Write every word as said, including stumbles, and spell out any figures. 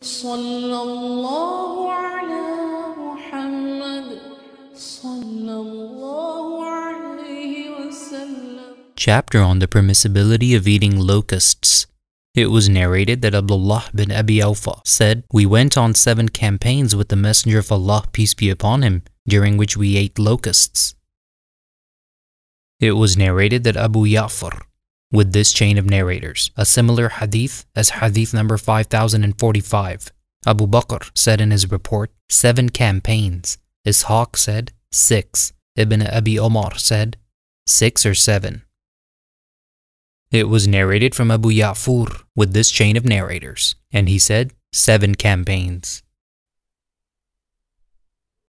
Sallallahu ala Muhammad Sallallahu alayhi wasallam. Chapter on the permissibility of eating locusts. It was narrated that Abdullah bin Abi Awfa said, "We went on seven campaigns with the Messenger of Allah, peace be upon him, during which we ate locusts." It was narrated that Abu Ya'far, with this chain of narrators, a similar hadith as hadith number five thousand forty-five. Abu Bakr said in his report, seven campaigns. Ishaq said, six. Ibn Abi Omar said, six or seven. It was narrated from Abu Ya'fur with this chain of narrators, and he said, seven campaigns.